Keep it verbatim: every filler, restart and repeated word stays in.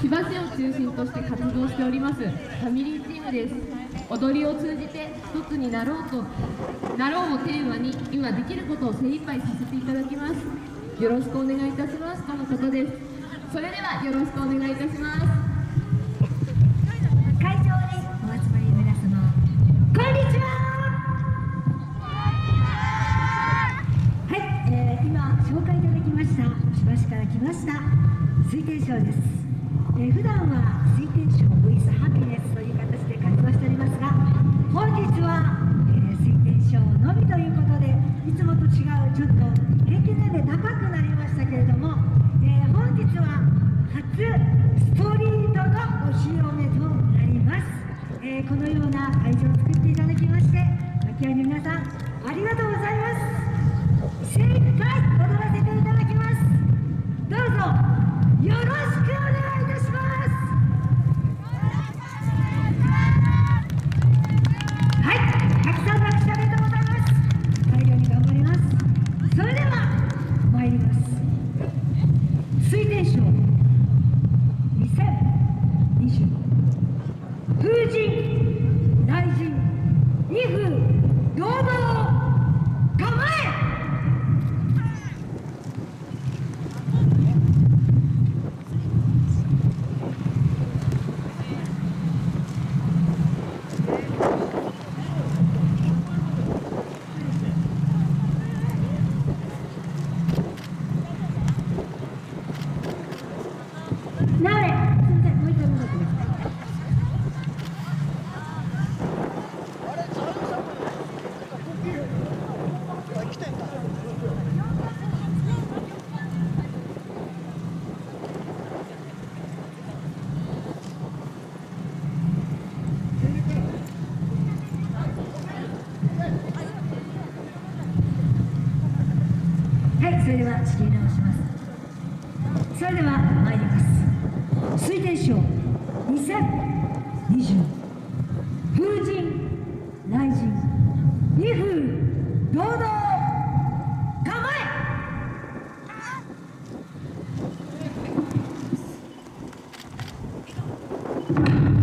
千葉市を中心として活動しておりますファミリーチームです。踊りを通じて一つになろうとなろうをテーマに今できることを精一杯させていただきます。よろしくお願いいたしますとのことです。それではよろしくお願いいたします。 会場にお集まりの皆様、こんにちは。はい、えー、今紹介いただきました千葉市から来ました水天賞です。えー、普段は水天賞 with ハピネスという形で活動しておりますが、本日は、えー、水天賞のみということで、いつもと違うちょっと平均年齢高くなりましたけれども、えー、本日は初ストリートのお披露目となります。えー、このような会場を作っていただきまして、牧合の皆さんありがとうございます。精一杯踊らせていただきます。どうぞよろしくお願いいたします。はい、たくさん拍手ありがとうございます。最後に頑張ります。それでは参ります。水天賞にせんにじゅう風神雷神威風堂々構え。なおれ、すみません、もう一回戻ってください。はい、それでは仕切り直します。それでは参ります。水天賞にせんにじゅう風神雷神威風堂々構え。